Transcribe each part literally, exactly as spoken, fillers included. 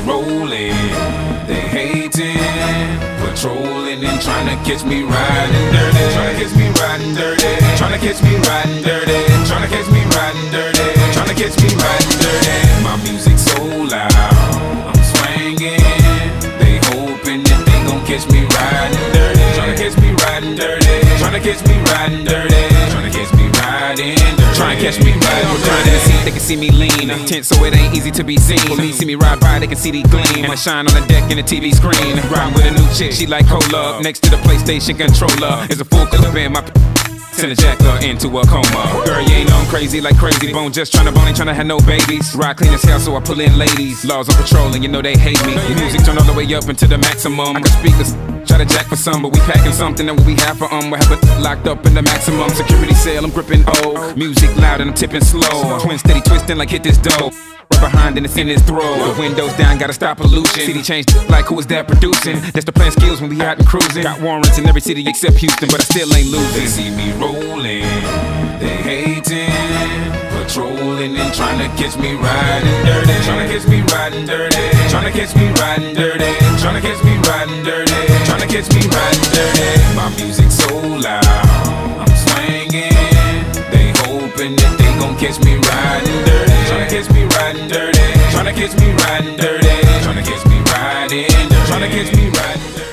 rolling, they hating, patrolling and trying to catch me riding dirty, trying to catch me riding dirty, trying to catch me riding dirty, trying to catch me riding dirty, trying to catch me riding dirty. My music so loud, I'm swinging, they hoping that they gon' catch me riding dirty, trying to catch me riding dirty, trying to catch me riding dirty, trying to catch me riding dirty. Try and catch me riding dirty. They can see me lean, tense so it ain't easy to be seen. When they see me ride by, they can see the gleam. I shine on the deck in the T V screen. Ride with a new chick, she like cola. Next to the PlayStation controller is a full clip in my. Send a jacker into a coma. Girl, you ain't on crazy like Crazy Bone. Just tryna bone, ain't tryna have no babies. Ride clean as hell, so I pull in ladies. Laws on patrol, and you know they hate me. Music turn all the way up into the maximum. I got speakers, try to jack for some, but we packing something that we have for um. We have it locked up in the maximum security cell. I'm gripping O. Music loud and I'm tipping slow. Twin steady twisting like hit this dough. Right behind and it's in his throat. The windows down, gotta stop pollution. City changed like who is that producing? That's the plan skills when we out and cruising. Got warrants in every city except Houston, but I still ain't losing. They see me rolling, they hating, patrolling and trying to catch me riding dirty, trying to catch me riding dirty, trying to catch me riding dirty, trying to catch me riding dirty, trying to catch me riding dirty. My music so loud, I'm swinging, they hoping that they gon' catch me riding dirty. Tryna catch me riding dirty, tryna catch me riding dirty, tryna catch me riding dirty, tryna catch me riding dirty.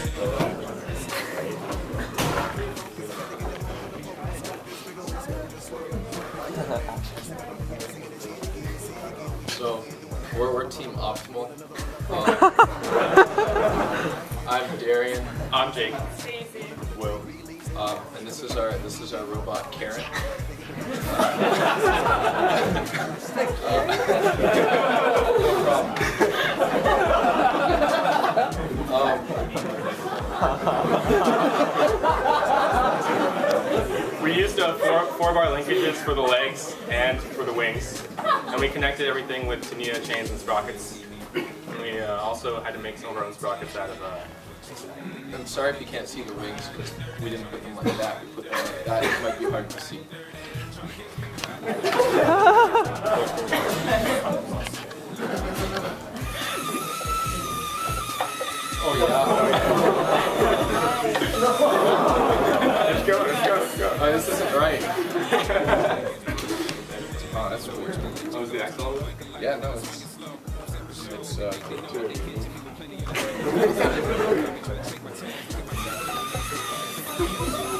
So, we're, we're Team Optimal. Um, I'm Darian. I'm Jake. Will. Um, and this is our this is our robot Karen. We used uh, four, four bar linkages for the legs and for the wings, and we connected everything with Tamiya chains and sprockets. And we uh, also had to make some of our own sprockets out of. Uh, I'm sorry if you can't see the wings, because we didn't put them like that. We put them like that. It might be hard to see. Oh yeah. let's go, let's go, let's go. Oh, this isn't right. Oh, that's weird. Oh, was the axle? Yeah, no, it's it's uh, good too.